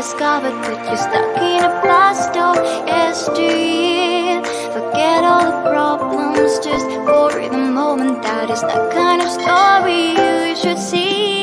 discovered that you're stuck in a past of yesteryear. Forget all the problems just for the moment. That is the kind of story you should see.